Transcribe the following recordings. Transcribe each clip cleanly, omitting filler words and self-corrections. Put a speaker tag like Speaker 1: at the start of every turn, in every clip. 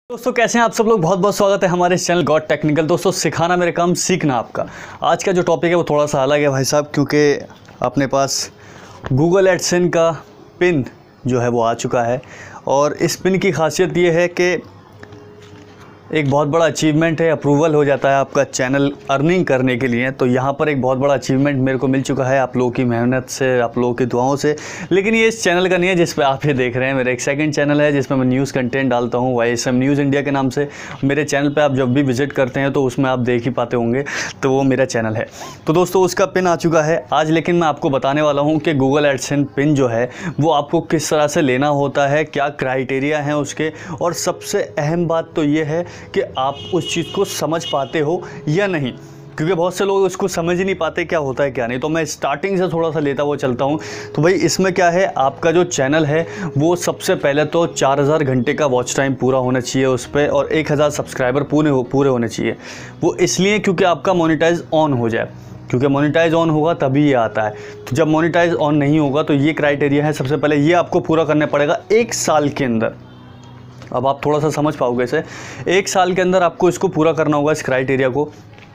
Speaker 1: दोस्तों कैसे हैं आप सब लोग। बहुत बहुत स्वागत है हमारे इस चैनल गॉड टेक्निकल। दोस्तों सिखाना मेरे काम, सीखना आपका। आज का जो टॉपिक है वो थोड़ा सा अलग है भाई साहब, क्योंकि अपने पास गूगल एडसेंस का पिन जो है वो आ चुका है। और इस पिन की खासियत ये है कि एक बहुत बड़ा अचीवमेंट है, अप्रूवल हो जाता है आपका चैनल अर्निंग करने के लिए। तो यहाँ पर एक बहुत बड़ा अचीवमेंट मेरे को मिल चुका है आप लोगों की मेहनत से, आप लोगों की दुआओं से। लेकिन ये इस चैनल का नहीं है जिस पे आप ये देख रहे हैं। मेरा एक सेकंड चैनल है जिसमें मैं न्यूज़ कंटेंट डालता हूँ, YSM न्यूज़ इंडिया के नाम से। मेरे चैनल पर आप जब भी विजिट करते हैं तो उसमें आप देख ही पाते होंगे, तो वो मेरा चैनल है। तो दोस्तों उसका पिन आ चुका है आज। लेकिन मैं आपको बताने वाला हूँ कि गूगल एडसेंस पिन जो है वो आपको किस तरह से लेना होता है, क्या क्राइटेरिया हैं उसके। और सबसे अहम बात तो ये है कि आप उस चीज़ को समझ पाते हो या नहीं, क्योंकि बहुत से लोग उसको समझ ही नहीं पाते क्या होता है क्या नहीं। तो मैं स्टार्टिंग से थोड़ा सा लेता हुआ चलता हूँ। तो भाई इसमें क्या है, आपका जो चैनल है वो सबसे पहले तो 4000 घंटे का वॉच टाइम पूरा होना चाहिए उस पर, और 1000 सब्सक्राइबर पूरे होने चाहिए। वो इसलिए क्योंकि आपका मोनेटाइज ऑन हो जाए, क्योंकि मोनेटाइज ऑन होगा तभी ये आता है। तो जब मोनेटाइज ऑन नहीं होगा तो ये क्राइटेरिया है, सबसे पहले ये आपको पूरा करना पड़ेगा 1 साल के अंदर। अब आप थोड़ा सा समझ पाओगे इसे। 1 साल के अंदर आपको इसको पूरा करना होगा, इस क्राइटेरिया को।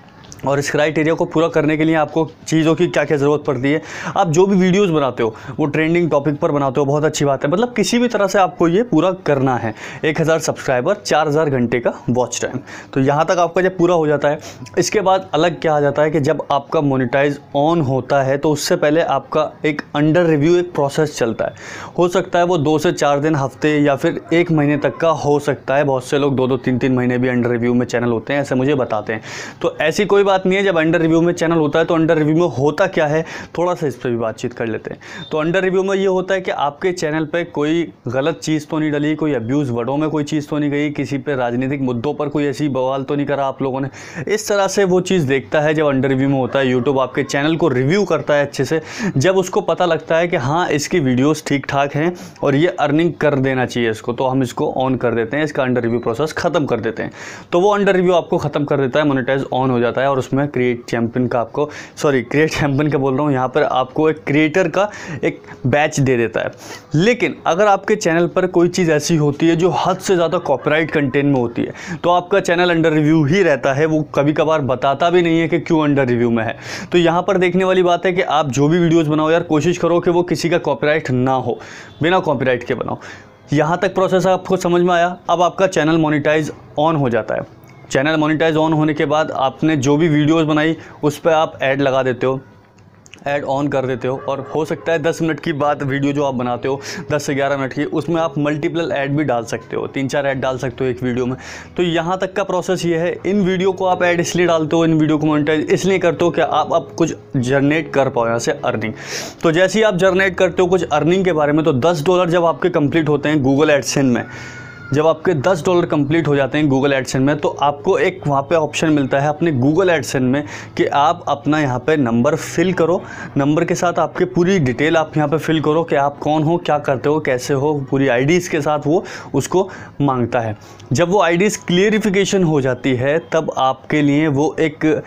Speaker 1: और इस क्राइटेरिया को पूरा करने के लिए आपको चीज़ों की क्या क्या ज़रूरत पड़ती है। आप जो भी वीडियोस बनाते हो वो ट्रेंडिंग टॉपिक पर बनाते हो, बहुत अच्छी बात है। मतलब किसी भी तरह से आपको ये पूरा करना है। 1000 सब्सक्राइबर, 4000 घंटे का वॉच टाइम। तो यहाँ तक आपका जब पूरा हो जाता है, इसके बाद अलग क्या आ जाता है कि जब आपका मोनेटाइज ऑन होता है तो उससे पहले आपका एक अंडर रिव्यू एक प्रोसेस चलता है। हो सकता है वो 2 से 4 दिन, हफ्ते या फिर 1 महीने तक का हो सकता है। बहुत से लोग 2-2, 3-3 महीने भी अंडर रिव्यू में चैनल होते हैं, ऐसे मुझे बताते हैं। तो ऐसी कोई बात नहीं है। जब अंडर रिव्यू में चैनल होता है तो अंडर रिव्यू में होता क्या है, थोड़ा सा इस पर भी बातचीत कर लेते हैं। तो अंडर रिव्यू में ये होता है कि आपके चैनल पे कोई गलत चीज़ तो नहीं डली, कोई अब्यूज़ वर्डों में कोई चीज़ तो नहीं गई, किसी पे राजनीतिक मुद्दों पर कोई ऐसी बवाल तो नहीं करा आप लोगों ने। इस तरह से वो चीज़ देखता है जब अंडर रिव्यू में होता है। यूट्यूब आपके चैनल को रिव्यू करता है अच्छे से, जब उसको पता लगता है कि हाँ इसकी वीडियोज़ ठीक ठाक हैं और ये अर्निंग कर देना चाहिए इसको, तो हम इसको ऑन कर देते हैं, इसका अंडर रिव्यू प्रोसेस ख़त्म कर देते हैं। तो वो अंडर रिव्यू आपको ख़त्म कर देता है, मोनेटाइज ऑन हो जाता है। और उसमें क्रिएट चैंपियन का आपको, क्रिएट चैंपियन का बोल रहा हूँ, यहाँ पर आपको एक क्रिएटर का एक बैच दे देता है। लेकिन अगर आपके चैनल पर कोई चीज़ ऐसी होती है जो हद से ज़्यादा कॉपीराइट कंटेंट में होती है तो आपका चैनल अंडर रिव्यू ही रहता है। वो कभी कभार बताता भी नहीं है कि क्यों अंडर रिव्यू में है। तो यहाँ पर देखने वाली बात है कि आप जो भी वीडियोज़ बनाओ यार, कोशिश करो कि वो किसी का कॉपीराइट ना हो, बिना कॉपीराइट के बनाओ। यहाँ तक प्रोसेस आपको समझ में आया। अब आपका चैनल मोनेटाइज ऑन हो जाता है। चैनल मोनेटाइज ऑन होने के बाद आपने जो भी वीडियोस बनाई उस पर आप ऐड लगा देते हो, ऐड ऑन कर देते हो। और हो सकता है 10 मिनट की बात वीडियो जो आप बनाते हो 10 से 11 मिनट की, उसमें आप मल्टीपल ऐड भी डाल सकते हो, 3-4 ऐड डाल सकते हो एक वीडियो में। तो यहाँ तक का प्रोसेस ये है। इन वीडियो को आप ऐड इसलिए डालते हो, इन वीडियो को मोनेटाइज इसलिए करते हो कि आप अब कुछ जनरेट कर पाओ यहाँ से अर्निंग। तो जैसे ही आप जनरेट करते हो कुछ अर्निंग के बारे में, तो $10 जब आपके कंप्लीट होते हैं गूगल एडसेंस में, जब आपके $10 कंप्लीट हो जाते हैं गूगल एडसेंस में, तो आपको एक वहाँ पे ऑप्शन मिलता है अपने गूगल एडसेंस में कि आप अपना यहाँ पे नंबर फिल करो। नंबर के साथ आपके पूरी डिटेल आप यहाँ पे फिल करो कि आप कौन हो, क्या करते हो, कैसे हो, पूरी आईडीज़ के साथ वो उसको मांगता है। जब वो आईडीज़ क्लियरिफिकेशन हो जाती है तब आपके लिए वो एक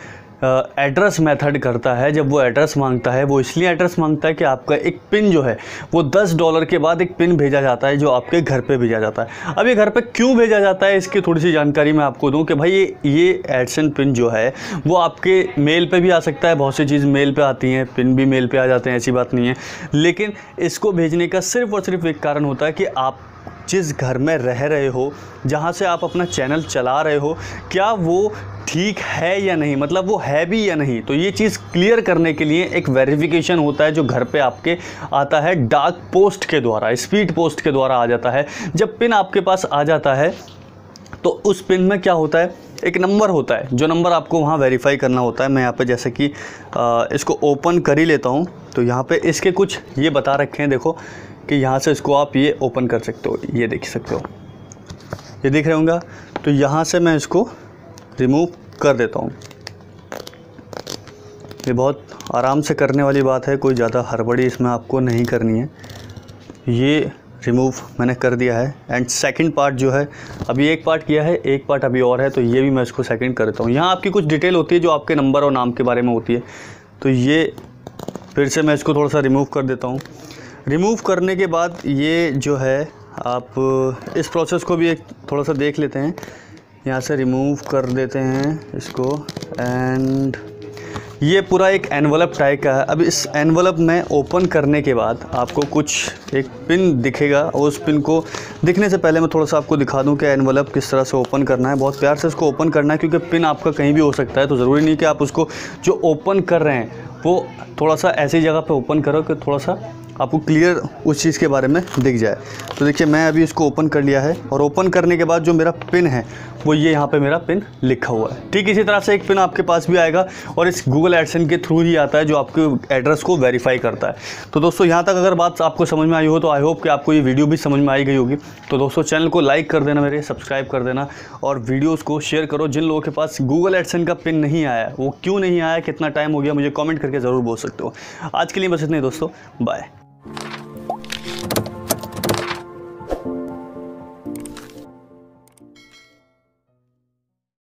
Speaker 1: एड्रेस मेथड करता है। जब वो एड्रेस मांगता है, वो इसलिए एड्रेस मांगता है कि आपका एक पिन जो है वो $10 के बाद एक पिन भेजा जाता है जो आपके घर पे भेजा जाता है। अब ये घर पे क्यों भेजा जाता है इसकी थोड़ी सी जानकारी मैं आपको दूं कि भाई ये एडसेंस पिन जो है वो आपके मेल पे भी आ सकता है। बहुत सी चीज़ मेल पे आती हैं, पिन भी मेल पे आ जाते हैं, ऐसी बात नहीं है। लेकिन इसको भेजने का सिर्फ और सिर्फ एक कारण होता है कि आप जिस घर में रह रहे हो, जहाँ से आप अपना चैनल चला रहे हो, क्या वो ठीक है या नहीं, मतलब वो है भी या नहीं। तो ये चीज़ क्लियर करने के लिए एक वेरिफिकेशन होता है जो घर पे आपके आता है डाक पोस्ट के द्वारा, स्पीड पोस्ट के द्वारा आ जाता है। जब पिन आपके पास आ जाता है तो उस पिन में क्या होता है, एक नंबर होता है, जो नंबर आपको वहाँ वेरीफाई करना होता है। मैं यहाँ पे जैसे कि इसको ओपन कर ही लेता हूँ। तो यहाँ पे इसके कुछ ये बता रखे हैं, देखो कि यहाँ से इसको आप ये ओपन कर सकते हो, ये देख सकते हो, ये दिख रहे होंगे। तो यहाँ से मैं इसको रिमूव कर देता हूँ। ये बहुत आराम से करने वाली बात है, कोई ज़्यादा हड़बड़ी इसमें आपको नहीं करनी है। ये रिमूव मैंने कर दिया है। एंड सेकंड पार्ट जो है, अभी एक पार्ट किया है, एक पार्ट अभी और है, तो ये भी मैं इसको सेकंड कर देता हूँ। यहाँ आपकी कुछ डिटेल होती है जो आपके नंबर और नाम के बारे में होती है। तो ये फिर से मैं इसको थोड़ा सा रिमूव कर देता हूँ। रिमूव करने के बाद ये जो है आप इस प्रोसेस को भी एक थोड़ा सा देख लेते हैं। यहाँ से रिमूव कर देते हैं इसको एंड ये पूरा एक एनवलप टाइप का है। अब इस एनवलप में ओपन करने के बाद आपको कुछ एक पिन दिखेगा और उस पिन को दिखने से पहले मैं थोड़ा सा आपको दिखा दूं कि एनवलप किस तरह से ओपन करना है। बहुत प्यार से इसको ओपन करना है क्योंकि पिन आपका कहीं भी हो सकता है, तो ज़रूरी नहीं कि आप उसको जो ओपन कर रहे हैं वो थोड़ा सा ऐसी जगह पे ओपन करो कि थोड़ा सा आपको क्लियर उस चीज़ के बारे में दिख जाए। तो देखिए मैं अभी इसको ओपन कर लिया है और ओपन करने के बाद जो मेरा पिन है वो ये यहाँ पे मेरा पिन लिखा हुआ है। ठीक इसी तरह से एक पिन आपके पास भी आएगा और इस गूगल एडसेंस के थ्रू ही आता है जो आपके एड्रेस को वेरीफाई करता है। तो दोस्तों यहाँ तक अगर बात आपको समझ में आई हो तो आई होप कि आपको ये वीडियो भी समझ में आई गई होगी। तो दोस्तों चैनल को लाइक कर देना, मेरे सब्सक्राइब कर देना और वीडियोज़ को शेयर करो। जिन लोगों के पास गूगल एडसेंस का पिन नहीं आया वो क्यों नहीं आया, कितना टाइम हो गया, मुझे कॉमेंट करके ज़रूर बोल सकते हो। आज के लिए बस इतना ही दोस्तों, बाय।